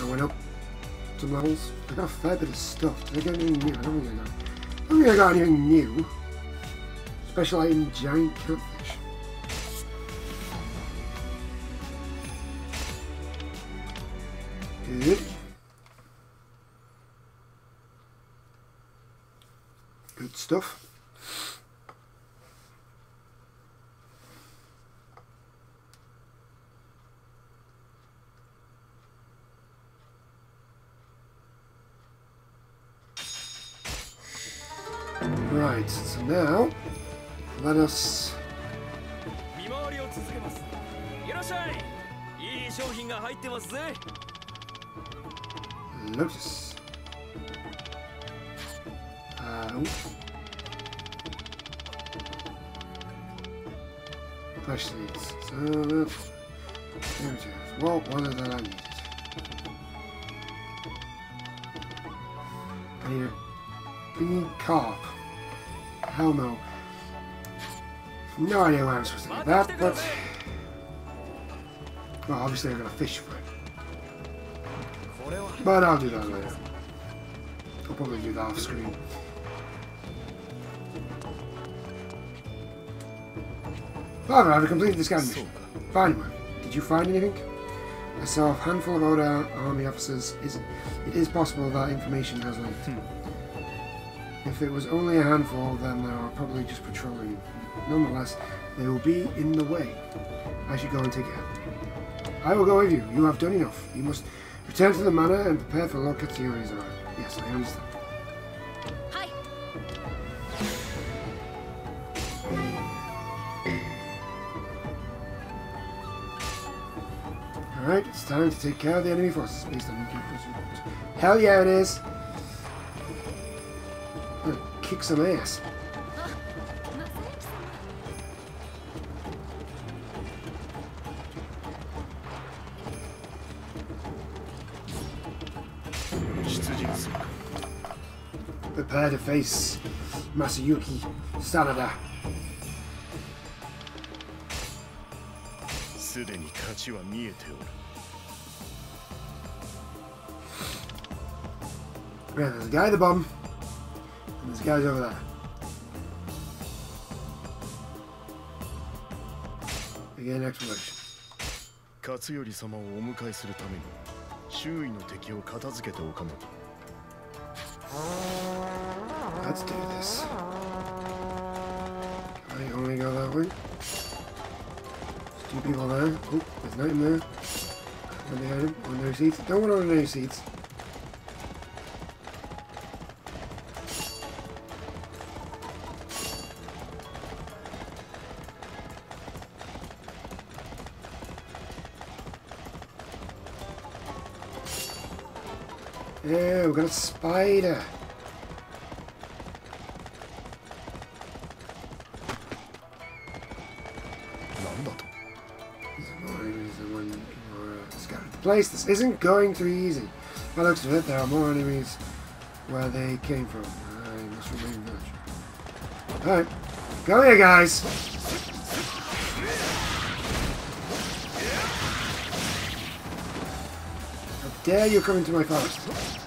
went up some levels. I got a fair bit of stuff. Did I get anything new? I don't think I got anything new. Special item, giant catfish. Good. Good stuff. Right, so now let us Lotus. Fresh seeds. So that's there it is. Well, what is that I needed? I need a big carp. Hell no. No idea why I'm supposed to get that, but well, obviously I'm gonna fish for it. But I'll do that later. I'll probably do that off screen. However, I've completed the scan mission. Finally, did you find anything? I saw a handful of Oda army officers. It is possible that information has leaked. If it was only a handful, then they are probably just patrolling. Nonetheless, they will be in the way. I should go and take care. I will go with you. You have done enough. You must return to the manor and prepare for Lord Katsuyori's arrival. Yes, I understand. Hi. Alright, it's time to take care of the enemy forces based on Yuki's reports. Hell yeah, it is! I'm gonna kick some ass. Prepare to face Masayuki Sanada. Yeah, there's a guy at the bottom, and there's guys over there. Again, exploration. Let's do this. I only go that way. There's two people there. Oh, there's nothing there. One behind him. On their seats. Don't want on their seats. Yeah, we've got a spider. Place. This isn't going too easy. By the looks of it, there are more enemies where they came from. I must remain vigilant. Alright. Go here, guys! How dare you come into my forest?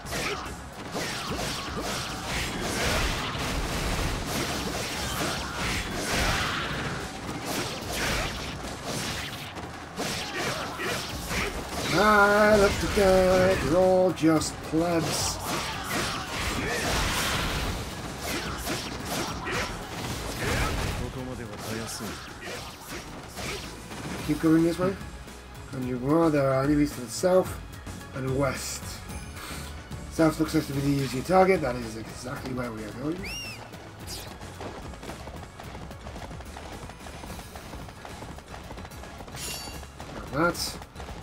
Ah, look at that. You're all just plebs. Keep going this way. And you are. There are enemies to the south and west. South looks like to be the easier target. That is exactly where we are going. Now that's.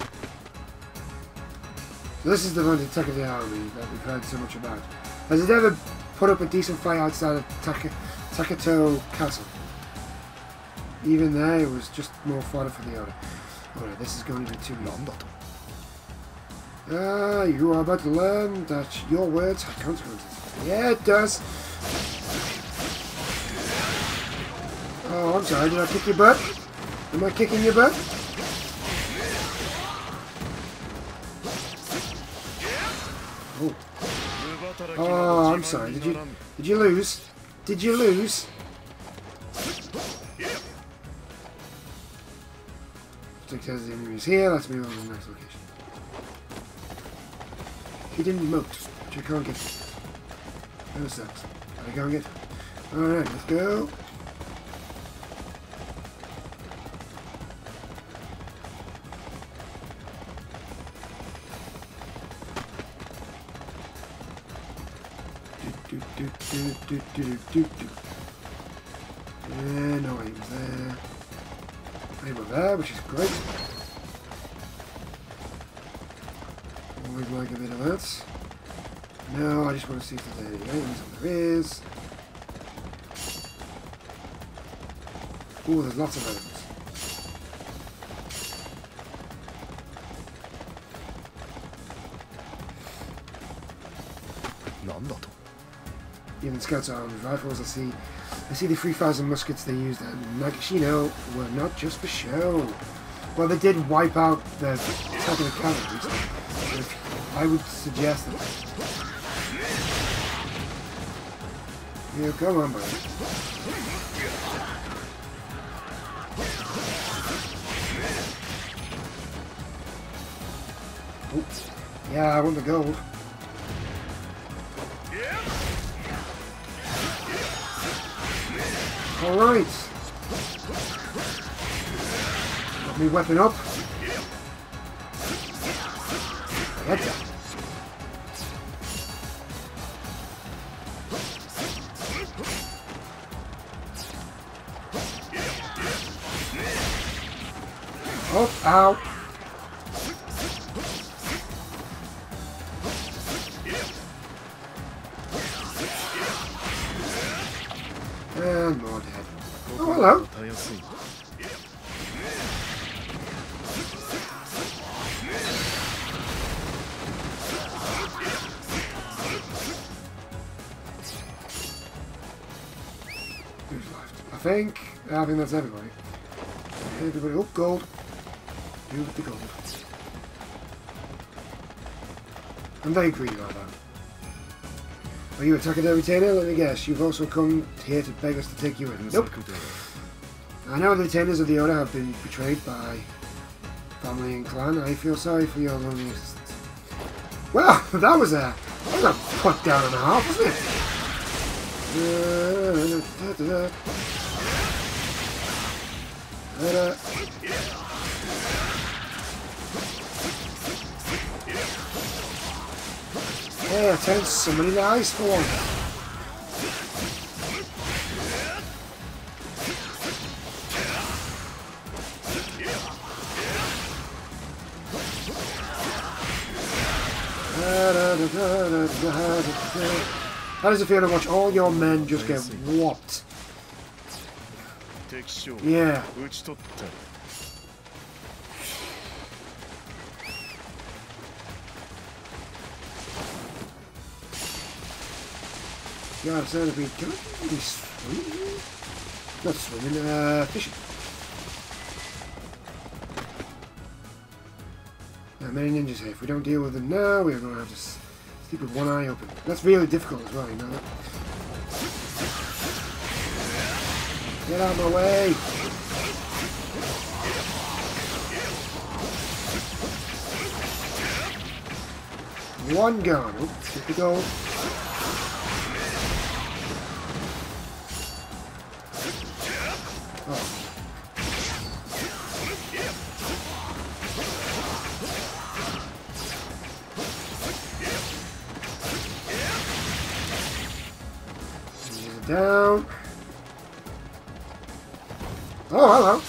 So this is the one attack of the army that we've heard so much about. Has it ever put up a decent fight outside of Takato Castle? Even there, it was just more fodder for the Oda. Alright, this is going to be too long. You are about to learn that your words have consequences. Yeah, it does. Oh, I'm sorry, did I kick your butt? Am I kicking your butt? Oh. Oh, I'm sorry. Did you lose? Did you lose? Says the enemy is here. Let's move on to the next location. He didn't emote, which I can't get. That sucks. I can't get. Alright, let's go. Yeah, no items there. Able there, which is great. Always like a bit of that. No, I just want to see if there's any items, and there is. Oh, there's lots of items. Even scouts are armed with rifles. I see the 3,000 muskets they used at Nagashino were not just for show. Well, they did wipe out the second of cavalry, but I would suggest that. Yeah, come on, buddy. Oh, yeah, I want the gold. Alright. Got me weapon up. Get that. Oh, ow. And more dead. Oh, hello. Who's left? I think that's everybody. Everybody. Oh, gold. Do with the gold. I'm very greedy about that. Are you attacking the retainer? Let me guess. You've also come here to beg us to take you in. Nope. I know the retainers of the Order have been betrayed by family and clan. I feel sorry for your lonely existence. Well, that was a put down and a half, wasn't it? Yeah, turn somebody to ice for one. How does it feel to watch all your men just get whopped? Yeah. God, it's going to be. Can I be swimming? Not swimming, fishing. There are many ninjas here. If we don't deal with them now, we're going to have to sleep with one eye open. That's really difficult as well, you know that? Get out of my way! One gone. Oops, get the gold. Down. Oh, hello.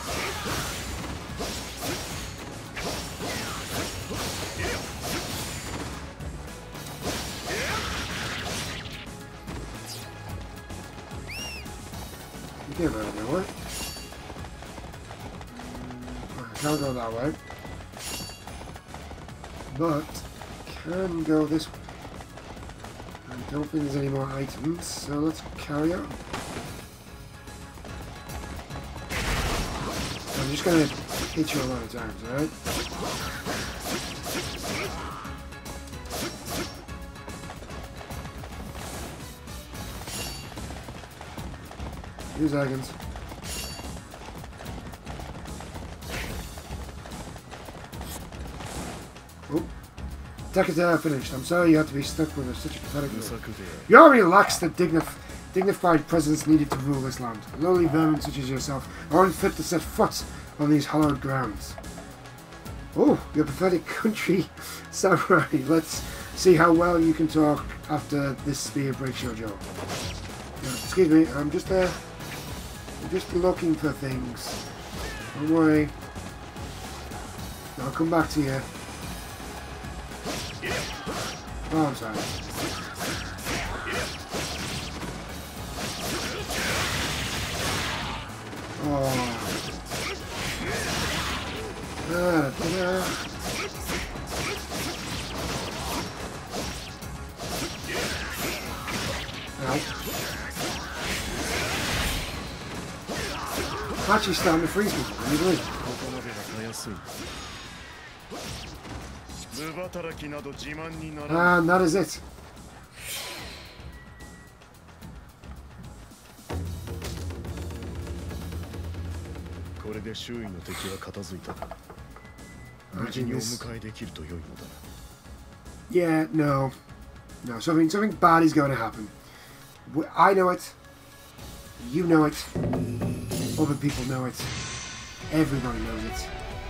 You can't go that way. I can't go that way. But can go this way. I don't think there's any more items, so let's carry on. I'm just going to hit you a lot of times, alright? 2 seconds. Oh. Takata finished. I'm sorry you had to be stuck with such a pathetic role. Your army lacks the dignified presence needed to rule this land. Lowly vermin such as yourself are unfit to set foot on these hallowed grounds. Oh, your pathetic country samurai. Let's see how well you can talk after this spear breaks your jaw. Excuse me, I'm just looking for things. Don't worry. I'll come back to you. Oh, I'm sorry. Oh. Ow. Actually starting to freeze me. Can you believe it? And that is it. Yeah, no. No, something bad is going to happen. I know it. You know it. Other people know it. Everybody knows it.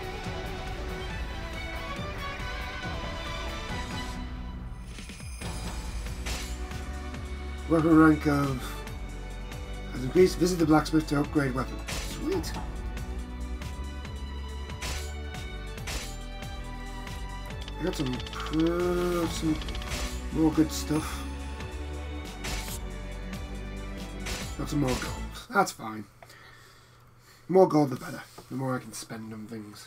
Weapon rank of... has increased. Visit the blacksmith to upgrade weapon. Sweet. I got some more good stuff. Got some more gold. That's fine. More gold the better. The more I can spend on things.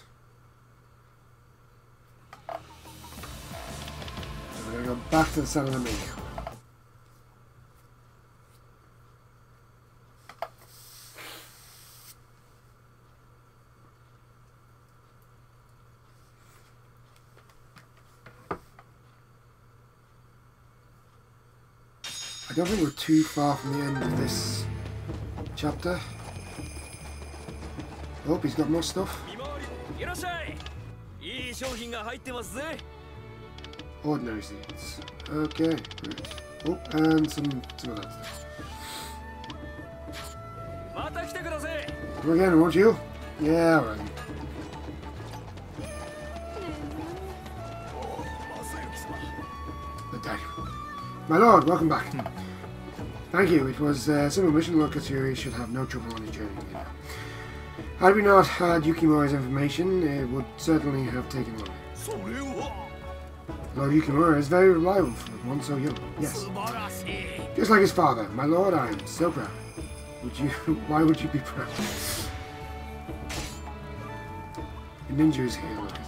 So we're going to go back to the center of the menu. I don't think we're too far from the end of this chapter. Oh, he's got more stuff. Ordinary seeds. Okay, great. Oh, and some of that stuff. Come again, won't you? Yeah, alright. My lord, welcome back. Thank you. It was a simple mission. Lord Katsuyori should have no trouble on his journey. Had we not had Yukimura's information, it would certainly have taken longer. Lord Yukimura is very reliable for one so young. Yes. Just like his father. My lord, I am so proud. Why would you be proud? The ninja is here, look.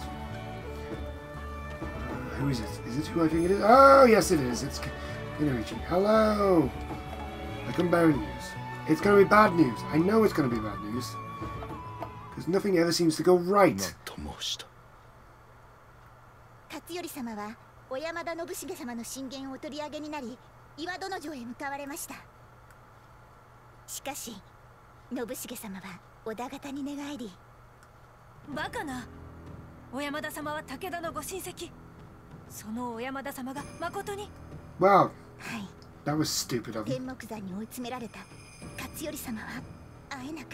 Who is it? Is it who I think it is? Oh, yes it is. It's Kinarichi. Hello! I come bearing news. It's going to be bad news. I know it's going to be bad news. Because nothing ever seems to go right. Katsuyori-samaはOyamada Nobushige-samaの進言を取り上げになり、岩戸の城へ向かわれました。しかし、Nobushige-samaは織田方に寝返り。 バカな。Oyamada-samaは武田のご親戚。そのOyamada-samaが誠に。 Wow. That was stupid of him. 天目山に追い詰められたKatsuyori-samaは会えなく。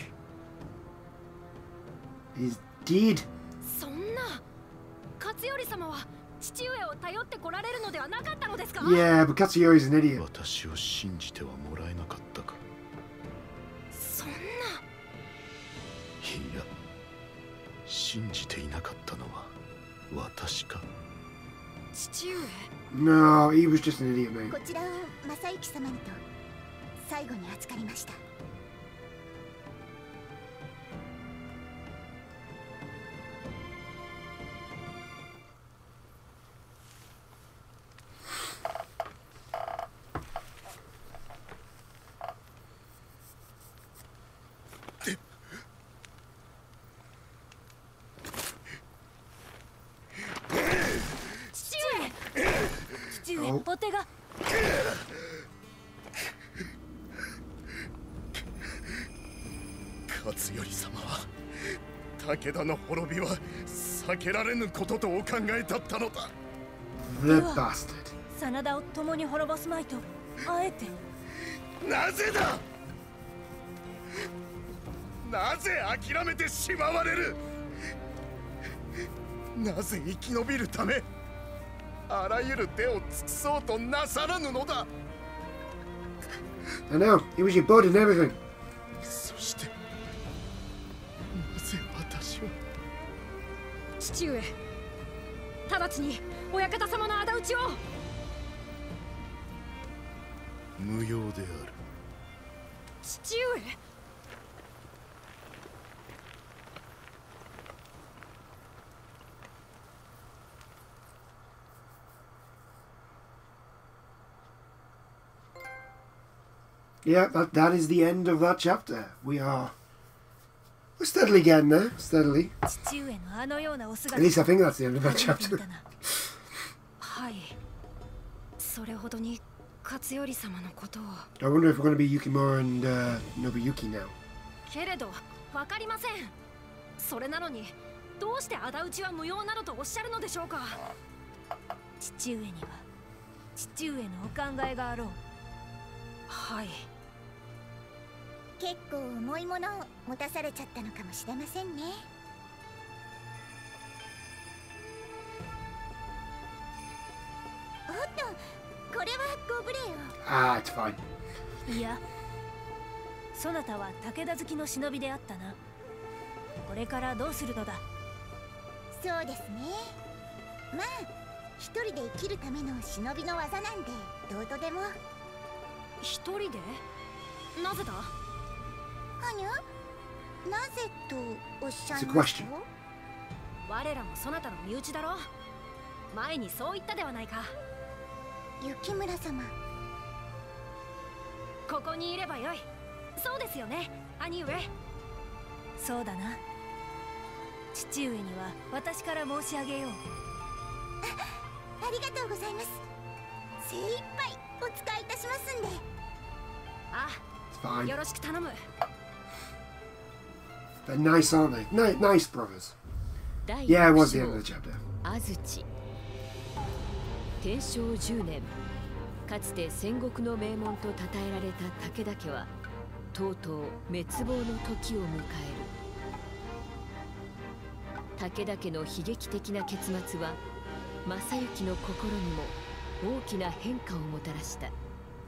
He's dead. そんな。Katsuyori-samaは父上を頼ってこられるのではなかったのですか？ Yeah, but Katsuyori's an idiot. 私を信じてはもらえなかったか。 そんな。いや、信じていなかったのは私か。 父上。 No, he was just an idiot, mate. こちらを正行様にと最後に預かりました。 お手が。 武田の滅びは避けられぬこととお考えだったのだ。 The bastard. 真田を共に滅ぼすまいとあえて。 なぜだ。なぜ諦めてしまわれる。なぜ生き延びるためあらゆる手を尽くそうとなさらぬのだ。 I know, it was your blood and everything. そしてなぜ私は。 父上、直ちに親方様の仇討ちを。 無用である。 父上。 Yeah, that is the end of that chapter. We're steadily getting there, steadily. 父上のあのようなお姿。 At least I think that's the end of that chapter. はい。それほどに勝頼様のことを。 I wonder if we're going to be Yukimura and Nobuyuki now. けれどわかりません。それなのにどうして仇討ちは無用などとおっしゃるのでしょうか。父上には父上のお考えがあろう。はい。 結構重いものを持たされちゃったのかもしれませんね。おっと、これはご無礼を。 Ah, it's fine. いや、そなたは武田好きの忍びであったな。これからどうするのだ。 そうですね。まあ一人で生きるための忍びの技なんでどうとでも。 一人で？なぜだ？ はにゃ？なぜとおっしゃい It's a ますと？ question. 我らもそなたの身内だろ。前にそう言ったではないか。 雪村様。 ここにいればよい。そうですよね、兄上。そうだな。父上には私から申し上げよう。 ありがとうございます。精一杯お使いいたしますんで。 あ、 It's fine. よろしく頼む。 They're nice, aren't they? Nice brothers. 第 Yeah, it 6 was the end 章 of the chapter. 安土。天正10年、かつて戦国の名門と称えられた武田家はとうとう滅亡の時を迎える。武田家の悲劇的な結末は正行の心にも大きな変化をもたらした。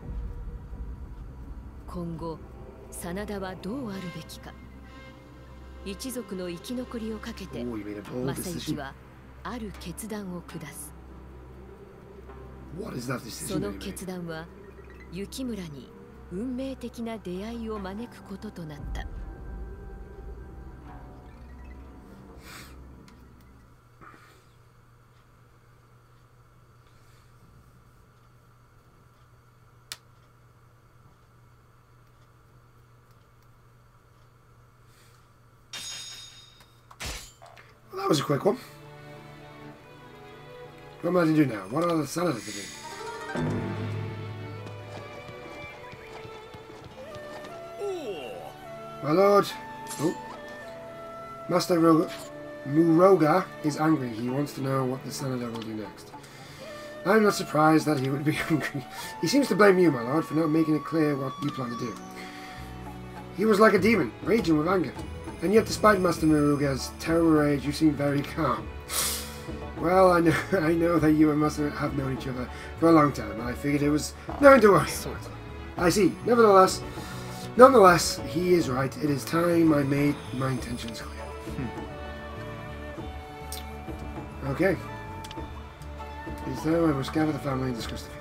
今後真田はどうあるべきか。一族の生き残りをかけて Oh, you made a bold 正行 decision. はある決断を下す。 What is that そ decision? の that you 決断は雪村に運命的な出会いを招くこととなった。 Well, that was a quick one. What am I to do now? What are the Sanada to do? My lord. Oh. Master Muroga is angry. He wants to know what the Sanada will do next. I'm not surprised that he would be angry. He seems to blame you, my lord, for not making it clear what you plan to do. He was like a demon, raging with anger. And yet, despite Master Muruga's terrible rage, you seem very calm. Well, I know that you and Master have known each other for a long time, and I figured it was nothing to worry about. I see. Nonetheless, he is right. It is time I made my intentions clear. Okay. It is time I must gather the family and discuss the future.